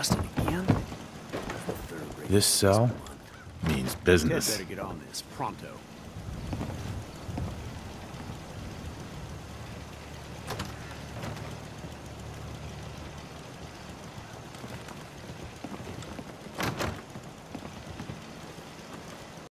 busted again? This cell means Ted business. better get on this pronto.